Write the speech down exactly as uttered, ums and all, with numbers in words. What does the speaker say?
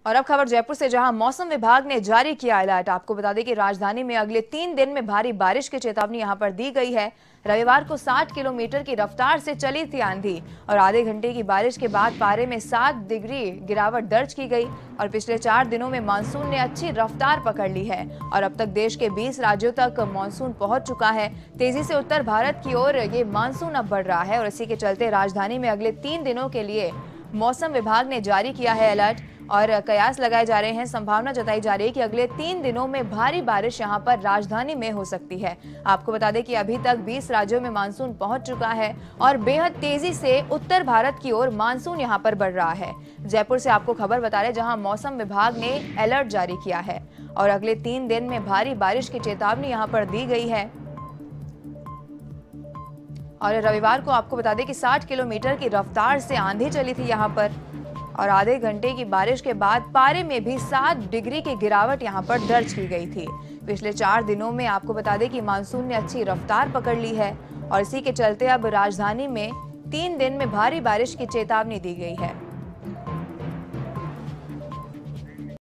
और अब खबर जयपुर से, जहां मौसम विभाग ने जारी किया अलर्ट। आपको बता दें कि राजधानी में अगले तीन दिन में भारी बारिश की चेतावनी यहां पर दी गई है। रविवार को साठ किलोमीटर की रफ्तार से चली थी आंधी और आधे घंटे की बारिश के बाद पारे में सात डिग्री गिरावट दर्ज की गई। और पिछले चार दिनों में मानसून ने अच्छी रफ्तार पकड़ ली है और अब तक देश के बीस राज्यों तक मानसून पहुंच चुका है। तेजी से उत्तर भारत की ओर ये मानसून अब बढ़ रहा है और इसी के चलते राजधानी में अगले तीन दिनों के लिए मौसम विभाग ने जारी किया है अलर्ट और कयास लगाए जा रहे हैं। संभावना जताई जा रही है कि अगले तीन दिनों में भारी बारिश यहां पर राजधानी में हो सकती है। आपको बता दें कि अभी तक बीस राज्यों में मानसून पहुंच चुका है और बेहद तेजी से उत्तर भारत की ओर मानसून यहां पर बढ़ रहा है। जयपुर से आपको खबर बता रहे, जहां मौसम विभाग ने अलर्ट जारी किया है और अगले तीन दिन में भारी बारिश की चेतावनी यहां पर दी गई है। और रविवार को आपको बता दें कि साठ किलोमीटर की रफ्तार से आंधी चली थी यहां पर और आधे घंटे की बारिश के बाद पारे में भी सात डिग्री की गिरावट यहां पर दर्ज की गई थी। पिछले चार दिनों में आपको बता दें कि मानसून ने अच्छी रफ्तार पकड़ ली है और इसी के चलते अब राजधानी में तीन दिन में भारी बारिश की चेतावनी दी गई है।